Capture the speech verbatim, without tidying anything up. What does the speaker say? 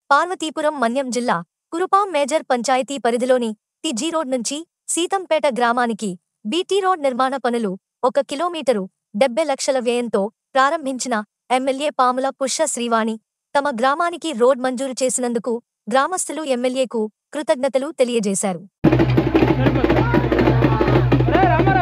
పార్వతీపురం మన్యం జిల్లా కురుపాం మేజర్ పంచాయతీ పరిధిలోని T G road నుంచి సీతంపేట గ్రామానికి బీటీ రోడ్ నిర్మాణ పనులు ఒక కిలోమీటరు డెబ్బై లక్షల వ్యయంతో ప్రారంభించిన ఎమ్మెల్యే పాముల పుష్య శ్రీవాణి తమ గ్రామానికి రోడ్ మంజూరు చేసినందుకు గ్రామస్తులు ఎమ్మెల్యేకు కృతజ్ఞతలు తెలియజేశారు.